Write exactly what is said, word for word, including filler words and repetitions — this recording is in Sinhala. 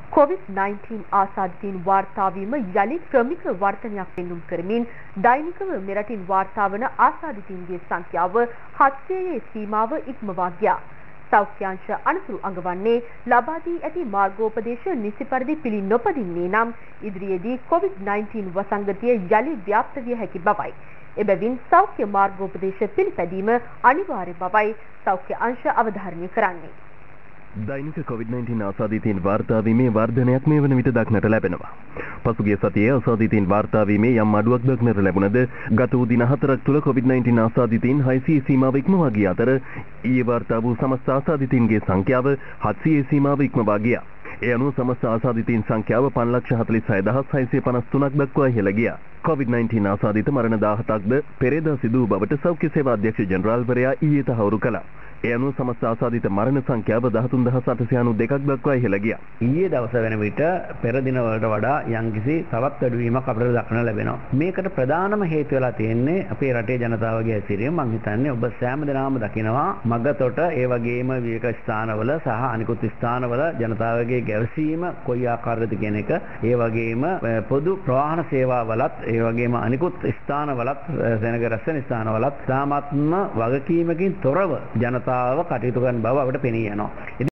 කොවිඩ් නයින්ටීන් ආසාදිතයින් වාර්තා වීම යලි ක්‍රමික වර්ධනයක් පෙන්නුම් කරමින් දෛනිකව මෙරටින් වාර්තා වන ආසාදිතයින්ගේ සංඛ්‍යාව හත්සියයේ සීමාව ඉක්මවා ගියා. සෞඛ්‍ය අංශ අනතුරු අඟවන්නේ ලබා දී ඇති මාර්ගෝපදේශ නිසි පරිදි පිළි නොපදින්නේ නම් ඉදිරියේදී කොවිඩ් නයින්ටීන් වසංගතය යලි ව්‍යාප්ත විය හැකි බවයි. එබැවින් සෞඛ්‍ය මාර්ගෝපදේශ පිළිපැදීම අනිවාර්ය බවයි සෞඛ්‍ය අංශ අවධාරණය කරන්නේ. දෛනික කොවිඩ් නයින්ටීන් ආසාදිතයින් වාර්තා වීමේ වර්ධනයක් මේ වන විට දක්නට ලැබෙනවා. පසුගිය සතියේ ආසාදිතයින් වාර්තා වීමේ යම් අඩුවක් දක්නට ලැබුණද ගත වූ දින හතරක් තුළ කොවිඩ් නයින්ටීන් ආසාදිතයින් හයසිය සීමාව ඉක්මවා ගිය අතර ඊයේ වාර්තා වූ සමස්ත ආසාදිතයින්ගේ සංඛ්‍යාව හත්සිය සීමාව ඉක්මවා ගියා. ඒ අනුව සමස්ත ආසාදිතයින් සංඛ්‍යාව පන්ස් ලක්ෂ හතළිස් හය දහස් හයසිය පනස් තුනක් දක්වා ඉහළ ගියා. කොවිඩ් නයින්ටීන් ආසාදිත මරණ දාහතක්ද පෙරේදා සිදු වූ බවට සෞඛ්‍ය සේවා අධ්‍යක්ෂ ජෙනරාල්වරයා ඊයේ තහවුරු කළා. ඒ අනුව සමස්ත ආසාදිත මරණ සංඛ්‍යාව දහතුන් දහස් අටසිය අනූ දෙකක් දක්වා ඉහළ ගියා. ඊයේ දවස වෙන විට පෙර දින වලට වඩා යම්කිසි තවත් අඩුවීමක් අපිට දක්නට ලැබෙනවා. මේකට ප්‍රධානම හේතු වෙලා තියෙන්නේ අපේ රටේ ජනතාවගේ හැසිරීම. මම හිතන්නේ ඔබ සෑම දිනම දකිනවා මගතොට ඒ වගේම විවේක ස්ථානවල සහ අනිකුත් ස්ථානවල ජනතාවගේ ගැවසීම කොයි ආකාරයකද කියන එක, ඒ වගේම පොදු ප්‍රවාහන සේවාවලත් ඒ වගේම අනිකුත් ස්ථානවලත් සෙනග රැස්වෙන ස්ථානවලත් සාමත්ම වගකීමකින් තොරව ජනතාව කටයුතු කරන බව අපිට පෙනී යනවා.